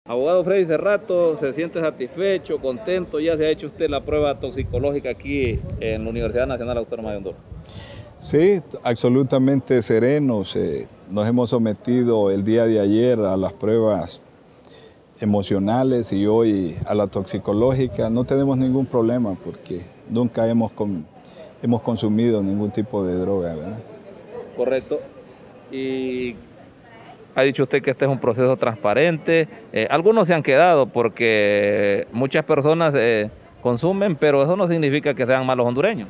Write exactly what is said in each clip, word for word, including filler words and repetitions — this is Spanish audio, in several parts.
Abogado Freddy Cerrato, ¿se siente satisfecho, contento? ¿Ya se ha hecho usted la prueba toxicológica aquí en la Universidad Nacional Autónoma de Honduras? Sí, absolutamente serenos. Eh, nos hemos sometido el día de ayer a las pruebas emocionales y hoy a la toxicológica. No tenemos ningún problema porque nunca hemos, con, hemos consumido ningún tipo de droga, ¿verdad? Correcto. Y ha dicho usted que este es un proceso transparente. Eh, algunos se han quedado porque muchas personas eh, consumen, pero eso no significa que sean malos hondureños.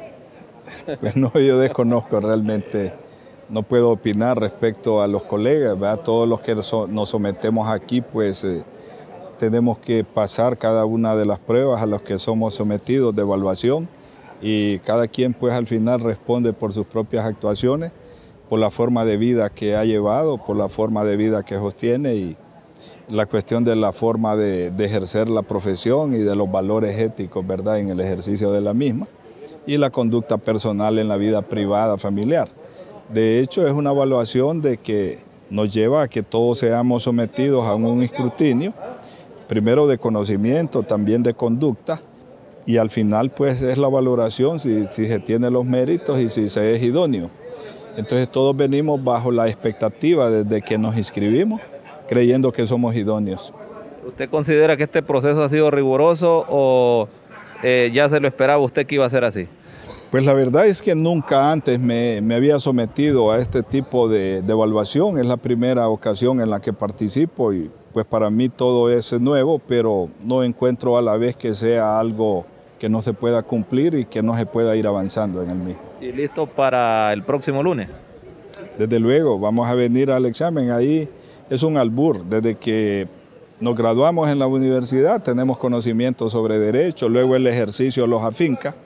Pues no, yo desconozco realmente, no puedo opinar respecto a los colegas, ¿verdad? Todos los que nos sometemos aquí, pues eh, tenemos que pasar cada una de las pruebas a las que somos sometidos de evaluación y cada quien pues al final responde por sus propias actuaciones, por la forma de vida que ha llevado, por la forma de vida que sostiene y la cuestión de la forma de, de ejercer la profesión y de los valores éticos, ¿verdad?, en el ejercicio de la misma y la conducta personal en la vida privada, familiar. De hecho, es una evaluación de que nos lleva a que todos seamos sometidos a un escrutinio, primero de conocimiento, también de conducta, y al final pues es la valoración si, si se tiene los méritos y si se es idóneo. Entonces todos venimos bajo la expectativa desde que nos inscribimos, creyendo que somos idóneos. ¿Usted considera que este proceso ha sido riguroso o eh, ya se lo esperaba usted que iba a ser así? Pues la verdad es que nunca antes me, me había sometido a este tipo de, de evaluación. Es la primera ocasión en la que participo y pues para mí todo es nuevo, pero no encuentro a la vez que sea algo que no se pueda cumplir y que no se pueda ir avanzando en el mismo. ¿Y listo para el próximo lunes? Desde luego, vamos a venir al examen. Ahí es un albur. Desde que nos graduamos en la universidad tenemos conocimiento sobre derecho, luego el ejercicio los afinca.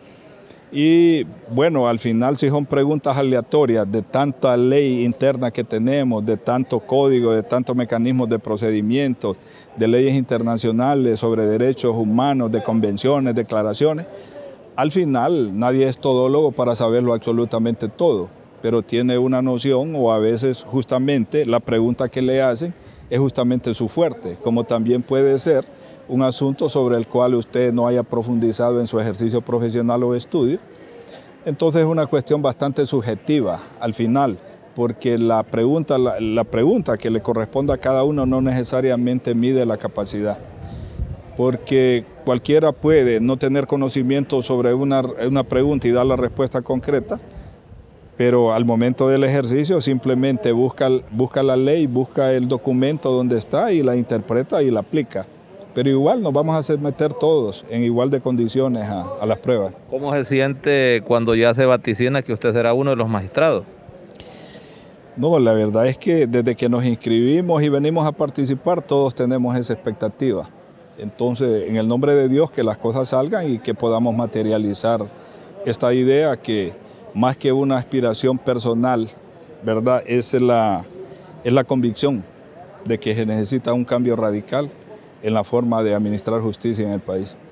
Y bueno, al final si son preguntas aleatorias de tanta ley interna que tenemos, de tanto código, de tantos mecanismos de procedimientos, de leyes internacionales sobre derechos humanos, de convenciones, declaraciones, al final nadie es todólogo para saberlo absolutamente todo, pero tiene una noción o a veces justamente la pregunta que le hacen es justamente su fuerte, como también puede ser un asunto sobre el cual usted no haya profundizado en su ejercicio profesional o estudio. Entonces es una cuestión bastante subjetiva al final, porque la pregunta, la, la pregunta que le corresponde a cada uno no necesariamente mide la capacidad, porque cualquiera puede no tener conocimiento sobre una, una pregunta y dar la respuesta concreta, pero al momento del ejercicio simplemente busca, busca la ley, busca el documento donde está y la interpreta y la aplica. Pero igual nos vamos a someter todos en igual de condiciones a, a las pruebas. ¿Cómo se siente cuando ya se vaticina que usted será uno de los magistrados? No, la verdad es que desde que nos inscribimos y venimos a participar, todos tenemos esa expectativa. Entonces, en el nombre de Dios, que las cosas salgan y que podamos materializar esta idea que más que una aspiración personal, ¿verdad?, es la, es la convicción de que se necesita un cambio radical en la forma de administrar justicia en el país.